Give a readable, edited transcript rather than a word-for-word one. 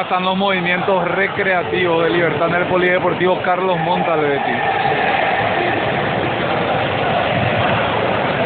están los movimientos recreativos de Libertad en el Polideportivo Carlos Montalbetti.